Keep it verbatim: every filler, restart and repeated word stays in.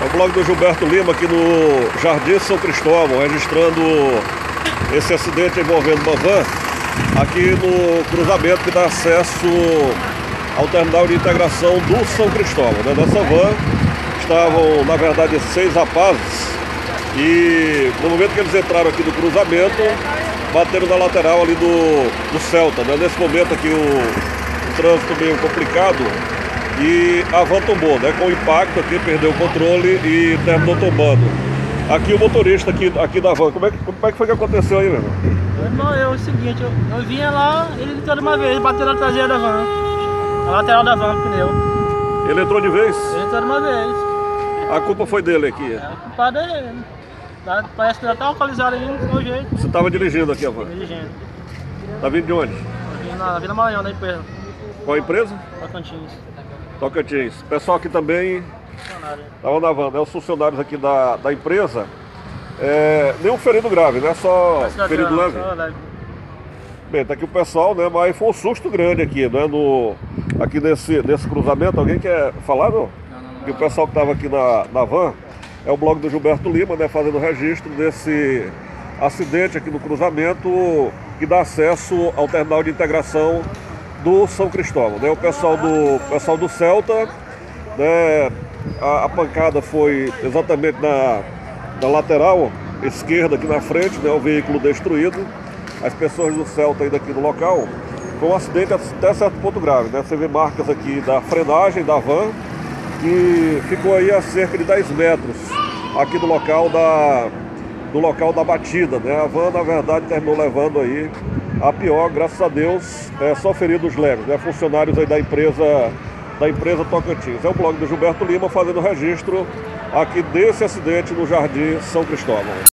É o blog do Gilberto Lima aqui no Jardim São Cristóvão, registrando esse acidente envolvendo uma van aqui no cruzamento que dá acesso ao terminal de integração do São Cristóvão. Né? Nessa van estavam, na verdade, seis rapazes e no momento que eles entraram aqui no cruzamento, bateram na lateral ali do, do Celta. Né? Nesse momento aqui o, o trânsito meio complicado e a van tombou, né? Com o impacto aqui, perdeu o controle e terminou tombando. Aqui o motorista aqui, aqui da van, como é, que, como é que foi que aconteceu aí, meu irmão? Irmão, é o seguinte, eu, eu vinha lá, ele entrou de uma vez, bateu na traseira da van, na lateral da van, no pneu. Ele entrou de vez? Ele entrou de uma vez. A culpa foi dele aqui? É, a culpa dele. Parece que já tá localizado aí, do seu jeito. Você estava dirigindo aqui a van? Dirigindo. Tá vindo de onde? Eu vim na Vila Maranhão, da empresa. Qual a empresa? Tocantins. Tocantins. O pessoal aqui também estava na van, né? Os funcionários aqui da, da empresa. É, nenhum ferido grave, né? Só ferido leve. Só leve. Bem, tá aqui o pessoal, né? Mas foi um susto grande aqui, né? No, aqui nesse, nesse cruzamento. Alguém quer falar, não? Não, não, não. Que o pessoal que estava aqui na, na van é o blog do Gilberto Lima, né? Fazendo registro desse acidente aqui no cruzamento que dá acesso ao terminal de integração do São Cristóvão, né? O pessoal do, pessoal do Celta, né? A, a pancada foi exatamente na, na lateral esquerda aqui na frente, né? O veículo destruído. As pessoas do Celta ainda aqui no local. Foi um acidente até certo ponto grave, né? Você vê marcas aqui da frenagem da van, que ficou aí a cerca de dez metros aqui do local da, do local da batida, né? A van, na verdade, terminou levando aí a pior, graças a Deus, é, só feridos leves, né? Funcionários aí da empresa, da empresa Tocantins. É o blog do Gilberto Lima fazendo registro aqui desse acidente no Jardim São Cristóvão.